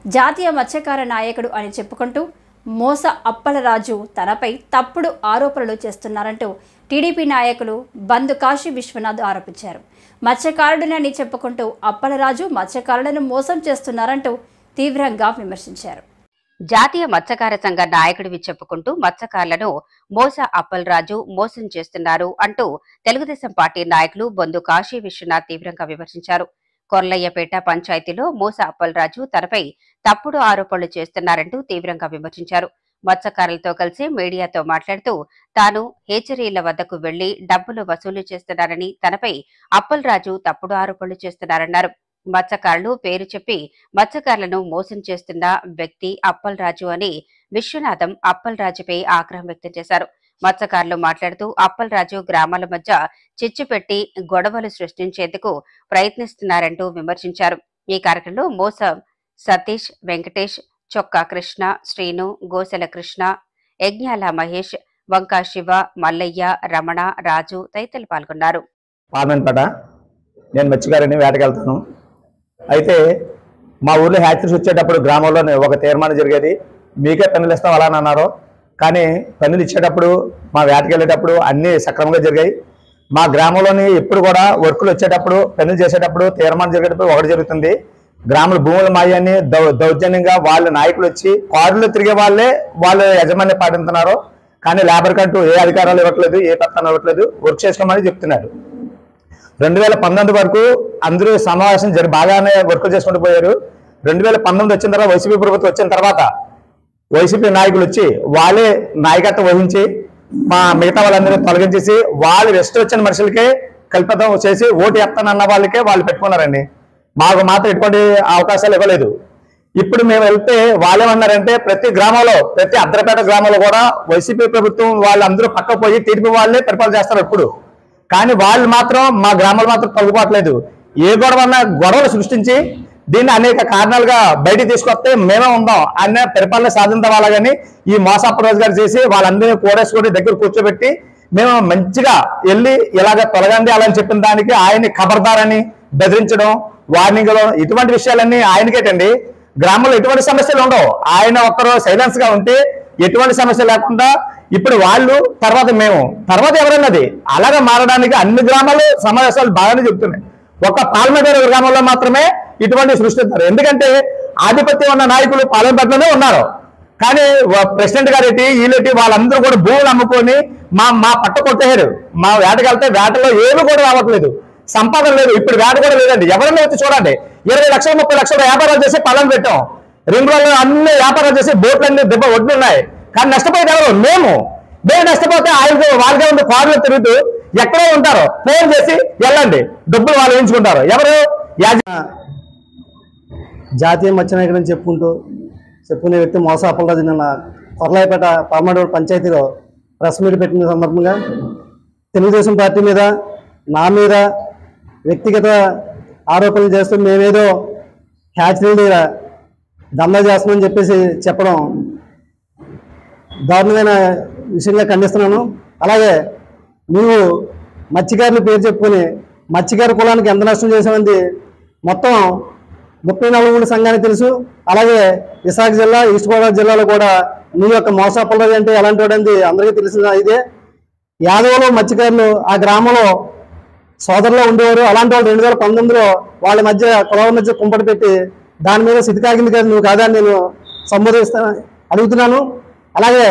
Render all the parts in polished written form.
జాతీయ మత్స్యకార నాయకుడు అని చెప్పుకుంటూ మోస అప్పలరాజు తనపై తప్పుడు ఆరోపణలు చేస్తున్నారంటూ టీడీపీ నాయకులు బంధు కాశీ విశ్వనాథ్ ఆరోపించారు. మత్స్యకారుడినని చెప్పుకుంటూ అప్పలరాజు మత్స్యకారులను మోసం చేస్తున్నారంటూ తీవ్రంగా విమర్శించారు. జాతీయ మత్స్యకార సంఘ నాయకుడివి చెప్పుకుంటూ మత్స్యకారులను మోస అప్పలరాజు మోసం చేస్తున్నారు అంటూ తెలుగుదేశం పార్టీ నాయకులు బంధు కాశీ విశ్వనాథ్ తీవ్రంగా విమర్శించారు. కొర్లయ్యపేట పంచాయతీలో మోస అప్పలరాజు తనపై తప్పుడు ఆరోపణలు చేస్తున్నారంటూ తీవ్రంగా విమర్శించారు. మత్స్యకారులతో కలిసి మీడియాతో మాట్లాడుతూ తాను హేచరీల వద్దకు వెళ్లి డబ్బులు వసూలు చేస్తున్నారని, తనపై అప్పలరాజు తప్పుడు ఆరోపణలు చేస్తున్నారన్నారు. మత్స్యకారులు పేరు చెప్పి మత్స్యకారులను మోసం చేస్తున్న వ్యక్తి అప్పలరాజు అని విశ్వనాథం అప్పలరాజుపై ఆగ్రహం వ్యక్తం చేశారు. మత్స్యకారులు మాట్లాడుతూ అప్పలరాజు గ్రామాల మధ్య చిచ్చు పెట్టి గొడవలు సృష్టించేందుకు ప్రయత్నిస్తున్నారంటూ విమర్శించారు. ఈ కార్యక్రమంలో మోస సతీష్, వెంకటేష్, చొక్కా కృష్ణ, శ్రీను, గోసెల కృష్ణ, యజ్ఞాల మహేష్, వంకా శివ, మల్లయ్య, రమణ, రాజు తదితరులు పాల్గొన్నారు. నేను మత్స్యకారుని వేటకెళ్తాను. అయితే మా ఊర్లో హ్యాచరీస్ వచ్చేటప్పుడు గ్రామంలో ఒక తీర్మానం జరిగేది, మీకే పన్నులు ఇస్తాం అలా అన్నారు. కానీ పన్నులు ఇచ్చేటప్పుడు మా వేటకి వెళ్ళేటప్పుడు అన్నీ సక్రమంగా జరిగాయి. మా గ్రామంలోని ఎప్పుడు కూడా వర్కులు వచ్చేటప్పుడు పన్నులు చేసేటప్పుడు తీర్మానం జరిగేటప్పుడు ఒకటి జరుగుతుంది. గ్రామాల భూముల మాయాన్ని దౌర్జన్యంగా వాళ్ళ నాయకులు వచ్చి కారులో తిరిగే వాళ్ళు యజమాని పాటిస్తున్నారు. కానీ లేబర్ కంటూ ఏ అధికారాలు ఇవ్వట్లేదు, ఏ పత్రాలు ఇవ్వట్లేదు, వర్క్ చేసుకోమని చెప్తున్నారు. 2019 వరకు అందరూ సమావేశం బాగానే వర్కులు చేసుకుంటూ పోయారు. 2019 వచ్చిన తర్వాత వైసీపీ ప్రభుత్వం వచ్చిన తర్వాత వైసీపీ నాయకులు వచ్చి వాళ్ళే నాయకత్వం వహించి మా మిగతా వాళ్ళందరూ తొలగించేసి వాళ్ళు రెస్ట్ వచ్చిన మనుషులకే కల్పితం చేసి ఓటు ఎత్తానన్న వాళ్ళకే వాళ్ళు పెట్టుకున్నారండి. మాకు మాత్రం ఎటువంటి అవకాశాలు ఇవ్వలేదు. ఇప్పుడు మేము వెళ్తే వాళ్ళేమన్నారంటే ప్రతి గ్రామంలో, ప్రతి అద్రపేట గ్రామంలో కూడా వైసీపీ ప్రభుత్వం వాళ్ళందరూ పక్క పోయి టీడీపీ వాళ్ళే పరిపాలన చేస్తారు ఎప్పుడు. కానీ వాళ్ళు మాత్రం మా గ్రామాలు మాత్రం తొలగిపోవట్లేదు. ఏ గొడవలు సృష్టించి దీన్ని అనేక కారణాలుగా బయటికి తీసుకొస్తే మేమే ఉందాం అన్న పరిపాలన సాధించడం వాళ్ళ కానీ ఈ మోస అప్పలరాజు గారు చేసి వాళ్ళందరినీ కూడేసుకొని దగ్గర కూర్చోబెట్టి మేము మంచిగా వెళ్ళి ఇలాగ తొలగండి అలా అని చెప్పిన దానికి ఆయన్ని ఖబర్దారని బెదిరించడం, వార్నింగ్లో ఇటువంటి విషయాలన్నీ ఆయనకేటండి. గ్రామంలో ఎటువంటి సమస్యలు ఉండవు. ఆయన ఒక్కరు సైలెన్స్ గా ఉంటే ఎటువంటి సమస్య లేకుండా ఇప్పుడు వాళ్ళు తర్వాత ఎవరన్నది అలాగే మారడానికి అన్ని గ్రామాలు సమావేశాలు బాగానే చెప్తున్నాయి. ఒక పార్లమెంటరీ గ్రామంలో మాత్రమే ఇటువంటి సృష్టిస్తారు. ఎందుకంటే ఆధిపత్యం ఉన్న నాయకులు పార్లమెంట్లోనే ఉన్నారు. కానీ ప్రెసిడెంట్ గారెట్టి వీళ్ళెట్టి వాళ్ళందరూ కూడా భూములు అమ్ముకొని మా పట్ట కొట్టేశారు. మా వేటకెళ్తే వేటలో ఏమి కూడా రావట్లేదు, సంపాదన లేదు. ఇప్పుడు వేట కూడా లేదండి. ఎవరైనా వచ్చి చూడండి, 20 లక్షలు 30 లక్షలు వ్యాపారాలు చేసి పళ్ళం పెట్టాం. రింగ్ రోడ్లో అన్ని వ్యాపారాలు చేసి బోట్లన్నీ దెబ్బ ఒడ్డున్నాయి. కానీ నష్టపోయేది ఎవరు? మేము నష్టపోతే వాళ్ళకే ఉంది. కారులో తిరుగుతూ ఎక్కడో ఉంటారు, ఫోన్ చేసి వెళ్ళండి, డబ్బులు వాళ్ళు వేయించుకుంటారు. ఎవరు? జాతీయ మత్స్య నాయకుడు చెప్పుకునే వ్యక్తి మోస అప్పలరాజు నిన్న కొర్లాయిపేట పార్లమెంట్ పంచాయతీలో ప్రెస్ మీట్ పెట్టిన సందర్భంగా తెలుగుదేశం పార్టీ మీద, నా మీద వ్యక్తిగత ఆరోపణలు చేస్తూ మేమేదో హ్యాచరీలు దందా చేస్తున్నామని చెప్పేసి చెప్పడం దారుణమైన విషయంగా ఖండిస్తున్నాను. అలాగే నువ్వు మత్స్యకారుల పేరు చెప్పుకొని మత్స్యకార కులానికి ఎంత నష్టం చేసామంది మొత్తం 34 సంఘానికి తెలుసు. అలాగే విశాఖ జిల్లా, ఈస్ట్ గోదావరి జిల్లాలో కూడా నీ యొక్క మోస అప్పలరాజు అంటే ఎలాంటి వాడంది అందరికీ తెలిసిన ఇదే. యాదవులు మత్స్యకారులు ఆ గ్రామంలో సోదరులో ఉండేవారు. అలాంటి వాళ్ళు 2019లో వాళ్ళ మధ్య కులాల మధ్య కుంపటి పెట్టి దాని మీద సిద్ధికాగింది కాదు, నువ్వు కాదని నేను అడుగుతున్నాను. అలాగే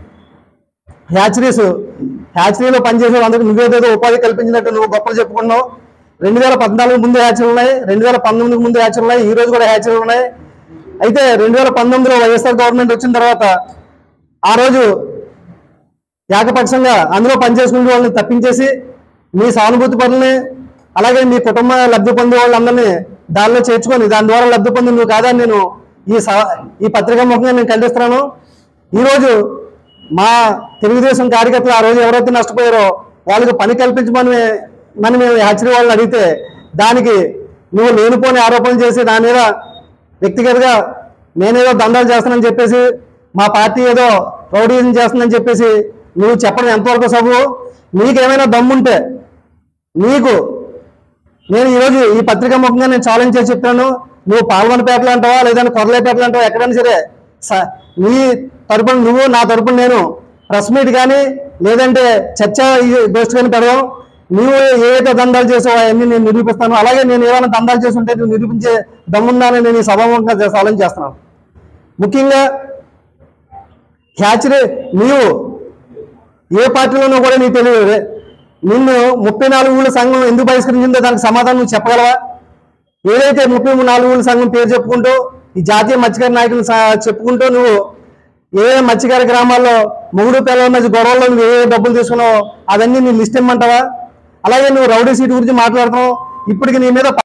హ్యాచరీలో పనిచేసే వాళ్ళందరికీ నువ్వేదేదో ఉపాధి కల్పించినట్టు నువ్వు గొప్పలు చెప్పుకున్నావు. 2014 ముందు హ్యాచరీలు ఉన్నాయి, 2019 ముందు హ్యాచరీలు ఉన్నాయి, ఈ రోజు కూడా హ్యాచరీలు ఉన్నాయి. అయితే 2019లో వైఎస్ఆర్ గవర్నమెంట్ వచ్చిన తర్వాత ఆ రోజు ఏకపక్షంగా అందులో పనిచేసుకునే వాళ్ళని తప్పించేసి మీ సానుభూతి పనులని, అలాగే మీ కుటుంబ లబ్ధి పొందే వాళ్ళందరినీ దానిలో చేర్చుకొని దాని ద్వారా లబ్ధి పొంది నువ్వు కాదని నేను ఈ పత్రికా ముఖంగా నేను ఖండిస్తున్నాను. ఈరోజు మా తెలుగుదేశం కార్యకర్తలు ఆ రోజు ఎవరైతే నష్టపోయారో వాళ్ళకి పని కల్పించమని మేము హ్యాచరీ వాళ్ళని అడిగితే దానికి నువ్వు లేనిపోని ఆరోపణలు చేసి దాని మీద వ్యక్తిగతంగా నేనేదో దండాలు చేస్తానని చెప్పేసి మా పార్టీ ఏదో రౌడీజం చేస్తుందని చెప్పేసి నువ్వు చెప్పడం ఎంతవరకు సబు? నీకేమైనా దమ్ముంటే నేను ఈరోజు ఈ పత్రికా ముఖంగా నేను ఛాలెంజ్ చేసి చెప్తాను. నువ్వు పాల్గొనపేటలు అంటావా లేదంటే కొరలేపేటలు అంటావా, ఎక్కడైనా సరే నీ తరపున నువ్వు, నా తరపున నేను ప్రెస్ మీట్ కానీ లేదంటే చర్చ గోష్ఠి కానీ పెడదాం. నువ్వు ఏవైతే దందాలు చేసావో అవన్నీ నేను నిరూపిస్తాను. అలాగే నేను ఏమైనా దందాలు చేసి ఉంటే నువ్వు నిరూపించే దమ్ముందని నేను ఈ సభాముఖంగా ఛాలెంజ్ చేస్తున్నాను. ముఖ్యంగా హ్యాచరీ నీవు ఏ పార్టీలోనూ కూడా నీకు తెలియదు. నిన్ను 34 ఊళ్ళ సంఘం ఎందుకు బహిష్కరించిందో దానికి సమాధానం నువ్వు చెప్పగలవా? ఏదైతే 34 ఊళ్ళ సంఘం పేరు చెప్పుకుంటూ ఈ జాతీయ మత్స్యకార నాయకులు చెప్పుకుంటూ నువ్వు ఏ మత్స్యకార గ్రామాల్లో మొగుడు పిల్లల మధ్య గొడవల్లో నువ్వు ఏ డబ్బులు తీసుకున్నావో అవన్నీ నీ లిస్ట్ ఇమ్మంటావా? అలాగే నువ్వు రౌడీ సీట్ గురించి మాట్లాడుతున్నావు. ఇప్పటికి నీ మీద